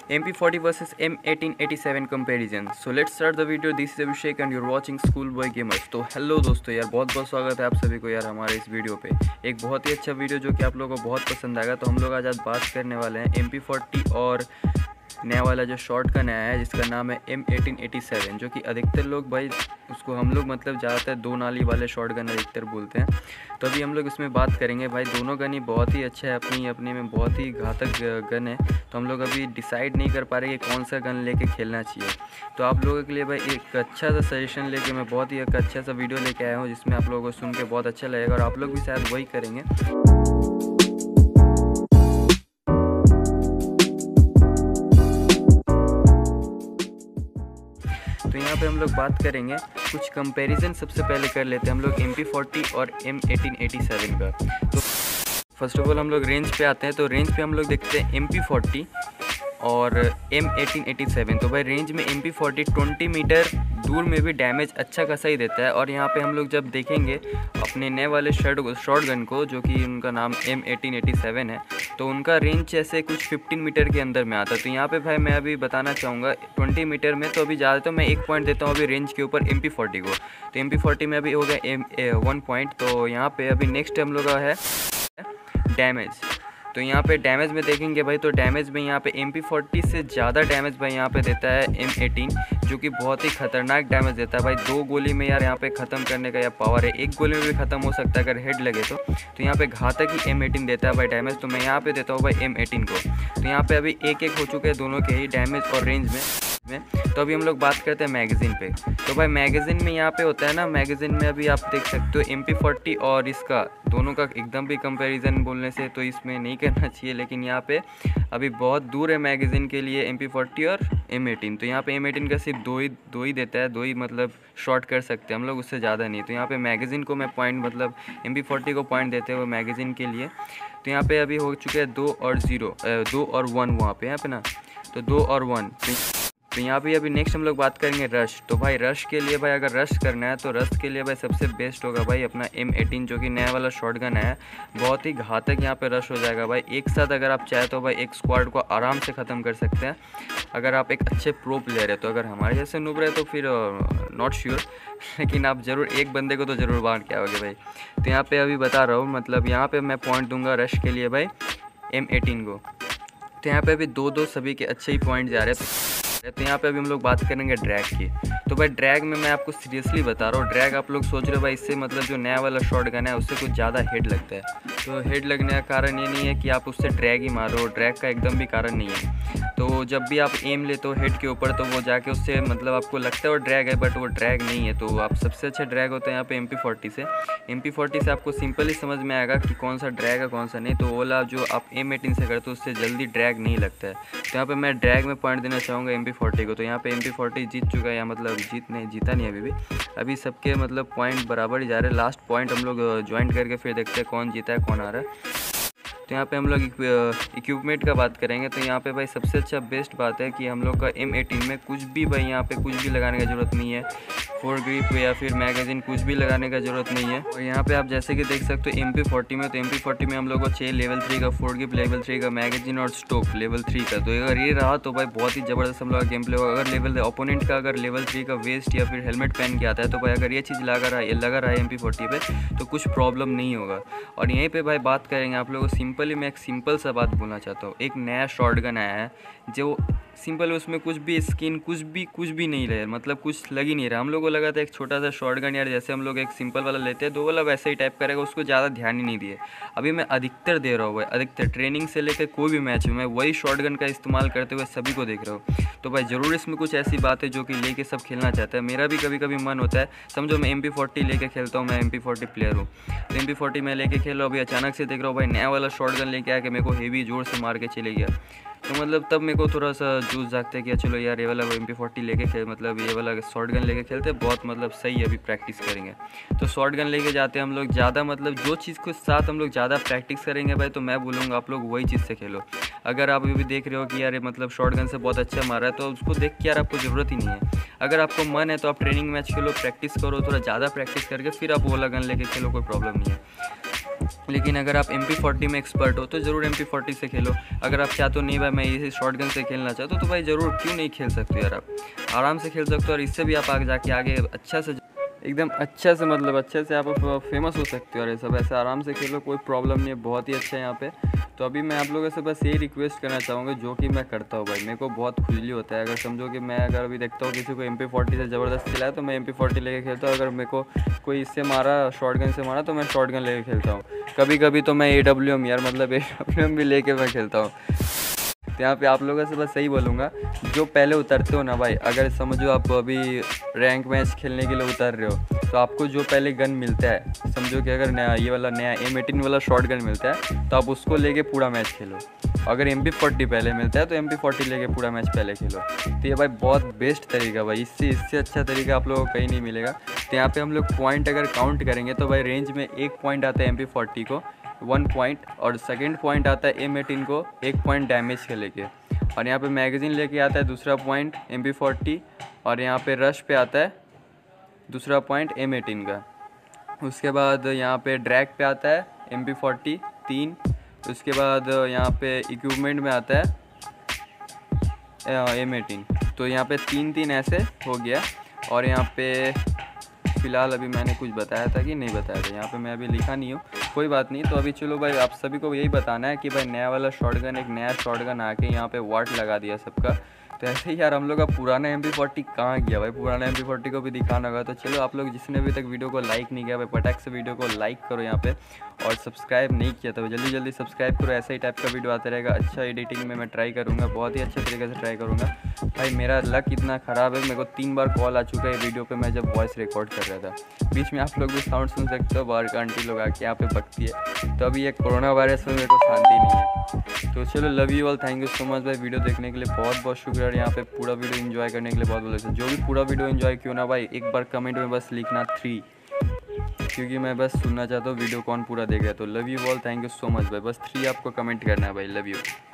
MP40 versus M1887 comparison. So let's start the video. This is Abhishek and you're watching Schoolboy Gamers. तो hello दोस्तों यार, बहुत बहुत स्वागत है आप सभी को यार हमारे इस वीडियो पे। एक बहुत ही अच्छा वीडियो जो कि आप लोगों को बहुत पसंद आएगा। तो हम लोग आज बात करने वाले हैं MP40 और नया वाला जो शॉर्ट गन आया है जिसका नाम है M1887, जो कि अधिकतर लोग भाई उसको हम लोग मतलब ज़्यादातर दो नाली वाले शॉर्ट गन अधिकतर बोलते हैं। तो अभी हम लोग इसमें बात करेंगे भाई। दोनों गन ही बहुत ही अच्छा है, अपनी अपने में बहुत ही घातक गन है। तो हम लोग अभी डिसाइड नहीं कर पा रहे कि कौन सा गन लेके खेलना चाहिए। तो आप लोगों के लिए भाई एक अच्छा सा सजेशन लेके मैं बहुत ही एक अच्छा सा वीडियो लेके आया हूँ जिसमें आप लोगों को सुन के बहुत अच्छा लगेगा और आप लोग भी शायद वही करेंगे। तो यहाँ पे हम लोग बात करेंगे कुछ कंपैरिजन। सबसे पहले कर लेते हैं हम लोग MP40 और M1887 का। तो फर्स्ट ऑफ ऑल हम लोग रेंज पे आते हैं। तो रेंज पे हम लोग देखते हैं MP40 और M1887। तो भाई रेंज में MP40 20 मीटर दूर में भी डैमेज अच्छा खासा ही देता है। और यहाँ पे हम लोग जब देखेंगे अपने नए वाले शॉर्ट गन को, जो कि उनका नाम M1887 है, तो उनका रेंज ऐसे कुछ 15 मीटर के अंदर में आता है। तो यहाँ पे भाई मैं अभी बताना चाहूँगा 20 मीटर में। तो अभी ज़्यादा तो मैं 1 पॉइंट देता हूँ अभी रेंज के ऊपर MP40 को। तो MP40 में अभी हो गया 1 पॉइंट। तो यहाँ पे अभी नेक्स्ट हम लोग का है डैमेज। तो यहाँ पे डैमेज में देखेंगे भाई, तो डैमेज में यहाँ पे MP40 से ज़्यादा डैमेज भाई यहाँ पे देता है M18, जो कि बहुत ही खतरनाक डैमेज देता है भाई। 2 गोली में यार यहाँ पे ख़त्म करने का या पावर है। 1 गोली में भी ख़त्म हो सकता है अगर हेड लगे तो यहाँ पे घातक ही M18 देता है भाई डैमेज। तो मैं यहाँ पे देता हूँ भाई M18 को। तो यहाँ पे अभी 1-1 हो चुके हैं दोनों के ही डैमेज और रेंज में। तो अभी हम लोग बात करते हैं मैगज़ीन पे। तो भाई मैगज़ीन में यहाँ पे होता है ना, मैगज़ीन में अभी आप देख सकते हो MP40 और इसका दोनों का एकदम भी कंपैरिजन बोलने से तो इसमें नहीं करना चाहिए, लेकिन यहाँ पे अभी बहुत दूर है मैगज़ीन के लिए MP40 और M18। तो यहाँ पे M18 का सिर्फ दो ही देता है, 2 ही मतलब शॉर्ट कर सकते हैं हम लोग, उससे ज़्यादा नहीं। तो यहाँ पे मैगज़ीन को मैं पॉइंट मतलब MP40 को पॉइंट देते हुए मैगज़ीन के लिए। तो यहाँ पे अभी हो चुके हैं 2 और 1 वहाँ पे यहाँ पे ना, तो 2 और 1। तो यहाँ पे अभी नेक्स्ट हम लोग बात करेंगे रश। तो भाई रश के लिए भाई अगर रश करना है तो रश के लिए भाई सबसे बेस्ट होगा भाई अपना M18, जो कि नया वाला शॉर्ट गन है। बहुत ही घातक यहाँ पे रश हो जाएगा भाई। एक साथ अगर आप चाहे तो भाई एक स्क्वाड को आराम से ख़त्म कर सकते हैं अगर आप एक अच्छे प्रो प्लेयर है। तो अगर हमारे जैसे नूब रहे तो फिर नॉट श्योर, लेकिन आप ज़रूर एक बंदे को तो ज़रूर बांट के आओगे भाई। तो यहाँ पर अभी बता रहा हूँ, मतलब यहाँ पर मैं पॉइंट दूँगा रश के लिए भाई M18 को। तो यहाँ पर अभी 2-2 सभी के अच्छे ही पॉइंट जा रहे हैं। तो यहाँ पे अभी हम लोग बात करेंगे ड्रैग की। तो भाई ड्रैग में मैं आपको सीरियसली बता रहा हूँ, ड्रैग आप लोग सोच रहे हो भाई इससे मतलब जो नया वाला शॉर्ट गन है उससे कुछ ज़्यादा हेड लगता है। तो हेड लगने का कारण ये नहीं है कि आप उससे ड्रैग ही मारो, ड्रैग का एकदम भी कारण नहीं है। तो जब भी आप एम लेते हो हेड के ऊपर तो वो जाके उससे मतलब आपको लगता है वो ड्रैग है, बट वो ड्रैग नहीं है। तो आप सबसे अच्छा ड्रैग होता है यहाँ पे MP40 से आपको सिंपल ही समझ में आएगा कि कौन सा ड्रैग है कौन सा नहीं। तो वाला जो आप M18 से करते हो उससे जल्दी ड्रैग नहीं लगता है। तो यहाँ पे मैं ड्रैग में पॉइंट देना चाहूँगा MP40 को। तो यहाँ पे MP40 जीत चुका है, या मतलब जीता नहीं अभी सबके मतलब पॉइंट बराबर ही जा रहे हैं। लास्ट पॉइंट हम लोग ज्वाइन करके फिर देखते हैं कौन जीता है कौन आ रहा है। तो यहाँ पे हम लोग इक्विपमेंट का बात करेंगे। तो यहाँ पे भाई सबसे अच्छा बेस्ट बात है कि हम लोग का M18 में कुछ भी भाई यहाँ पे कुछ भी लगाने की ज़रूरत नहीं है, फोर ग्रिप या फिर मैगज़ीन कुछ भी लगाने का ज़रूरत नहीं है। और यहाँ पे आप जैसे कि देख सकते हो MP40 में, तो MP40 में हम लोग को चाहिए लेवल 3 का फोर ग्रिप, लेवल 3 का मैगज़ीन और स्टोक लेवल 3 का। तो अगर ये रहा तो भाई बहुत ही ज़बरदस्त हम लोग का गेम प्ले होगा। अगर लेवल ओपोनेंट का अगर लेवल 3 का वेस्ट या फिर हेलमेट पहन के आता है तो भाई अगर ये चीज़ लगा रहा है MP40 पे तो कुछ प्रॉब्लम नहीं होगा। और यहीं पे भाई बात करेंगे आप लोगों को सिंपली, मैं एक सिंपल सा बात बोलना चाहता हूँ। एक नया शॉर्ट गन आया है जो सिंपल है, उसमें कुछ भी स्किन कुछ भी नहीं रहे, मतलब कुछ लग ही नहीं रहा। हम लोग को लगा था एक छोटा सा शॉर्ट गन यार, जैसे हम लोग एक सिंपल वाला लेते हैं 2 वाला वैसे ही टाइप करेगा, उसको ज़्यादा ध्यान ही नहीं दिए। अभी मैं अधिकतर दे रहा हूँ भाई, अधिकतर ट्रेनिंग से लेकर कोई भी मैच में मैं वही शॉर्ट गन का इस्तेमाल करते हुए सभी को देख रहा हूँ। तो भाई ज़रूर इसमें कुछ ऐसी बात है जो कि लेके सब खेलना चाहता है। मेरा भी कभी कभी मन होता है, समझो मैं MP40 लेके खेलता हूँ, मैं MP40 प्लेयर हूँ। तो MP40 मैं लेके खेल रहा हूँ, अभी अचानक से देख रहा हूँ भाई नया वाला शॉर्ट गन लेके आके मेरे को हेवी जोर से मार के चले गया। तो मतलब तब मेरे को थोड़ा सा जूस जागता है कि चलो यार ये वाला MP40 लेके खेल, मतलब ये वाला शॉर्ट गन लेके खेलते बहुत मतलब सही है, अभी प्रैक्टिस करेंगे। तो शॉर्ट गन लेके जाते हैं हम लोग ज़्यादा, मतलब जो चीज़ के साथ हम लोग ज़्यादा प्रैक्टिस करेंगे भाई, तो मैं बोलूँगा आप लोग वही चीज़ से खेलो। अगर आप अभी देख रहे हो कि यार मतलब शॉर्ट गन से बहुत अच्छा मारा है तो उसको देख के यार आपको ज़रूरत ही नहीं है। अगर आपको मन है तो आप ट्रेनिंग मैच खेलो, प्रैक्टिस करो, थोड़ा ज़्यादा प्रैक्टिस करके फिर आप वो वाला गन लेके खेलो, कोई प्रॉब्लम नहीं है। लेकिन अगर आप MP40 में एक्सपर्ट हो तो ज़रूर MP40 से खेलो। अगर आप चाहते हो नहीं भाई मैं इसी शॉटगन से खेलना चाहता हूँ तो भाई ज़रूर क्यों नहीं खेल सकते यार, आप आराम से खेल सकते हो और इससे भी आप आगे जाके आगे अच्छा से एकदम अच्छे से मतलब अच्छे से आप फेमस हो सकते हो। और ये सब ऐसे आराम से खेलो, कोई प्रॉब्लम नहीं है, बहुत ही अच्छा है यहाँ पे। तो अभी मैं आप लोगों से बस यही रिक्वेस्ट करना चाहूँगा जो कि मैं करता हूँ भाई, मेरे को बहुत खुजली होता है। अगर समझो कि मैं अगर अभी देखता हूँ किसी को MP40 से ज़बरदस्त खिलाया तो मैं MP40 लेके खेलता हूँ। अगर मेरे को कोई इससे मारा शॉटगन से मारा तो मैं शॉटगन लेके खेलता हूँ। कभी कभी तो मैं AWM यार मतलब AWM भी लेके मैं खेलता हूँ। तो यहाँ पे आप लोगों से बस यही बोलूँगा, जो पहले उतरते हो ना भाई, अगर समझो आप अभी रैंक मैच खेलने के लिए उतर रहे हो तो आपको जो पहले गन मिलता है, समझो कि अगर नया ये वाला नया M18 वाला शॉट गन मिलता है तो आप उसको लेके पूरा मैच खेलो। अगर MP40 पहले मिलता है तो MP40 लेके पूरा मैच पहले खेलो। तो ये भाई बहुत बेस्ट तरीका भाई, इससे अच्छा तरीका आप लोगों को कहीं नहीं मिलेगा। तो यहाँ पे हम लोग पॉइंट अगर काउंट करेंगे तो भाई रेंज में 1 पॉइंट आता है MP40 को 1 पॉइंट, और सेकंड पॉइंट आता है M18 को 1 पॉइंट डैमेज के लेके, और यहाँ पे मैगज़ीन लेके आता है दूसरा पॉइंट MP40, और यहाँ पे रश पे आता है दूसरा पॉइंट M18 का। उसके बाद यहाँ पे ड्रैग पे आता है MP40 3, उसके बाद यहाँ पे इक्विपमेंट में आता है M18। तो यहाँ पे 3 ऐसे हो गया। और यहाँ पे फ़िलहाल अभी मैंने कुछ बताया था कि नहीं बताया था, यहाँ पे मैं अभी लिखा नहीं हूँ, कोई बात नहीं। तो अभी चलो भाई आप सभी को यही बताना है कि भाई नया वाला शॉटगन, एक नया शॉटगन आके यहाँ पे वाट लगा दिया सबका। तो ऐसे ही यार हम लोग का पुराना MP40 कहाँ गया भाई, पुराना MP40 को भी दिखाना होगा। तो चलो आप लोग जिसने अभी तक वीडियो को लाइक नहीं किया भाई, फटाक से वीडियो को लाइक करो यहाँ पे, और सब्सक्राइब नहीं किया तो जल्दी जल्दी सब्सक्राइब करो। ऐसा ही टाइप का वीडियो आता रहेगा। अच्छा एडिटिंग में मैं ट्राई करूँगा, बहुत ही अच्छे तरीके से ट्राई करूँगा। भाई मेरा लक इतना ख़राब है, मेरे को 3 बार कॉल आ चुका है वीडियो पे मैं जब वॉइस रिकॉर्ड कर रहा था। बीच में आप लोग भी साउंड सुन सकते हो, बाहर का आंटी लोग आके यहाँ पे बकती है। तो अभी ये कोरोना वायरस में मेरे को शांति नहीं है। तो चलो love you all, thank you so much भाई वीडियो देखने के लिए, बहुत बहुत शुक्रिया। और यहाँ पे पूरा वीडियो एंजॉय करने के लिए बहुत बहुत जो भी पूरा वीडियो एंजॉय क्यों ना भाई, एक बार कमेंट में बस लिखना 3, क्योंकि मैं बस सुनना चाहता हूँ वीडियो कौन पूरा देख रहा है। तो love you all, thank you so much भाई, बस 3 आपको कमेंट करना है भाई, लव यू।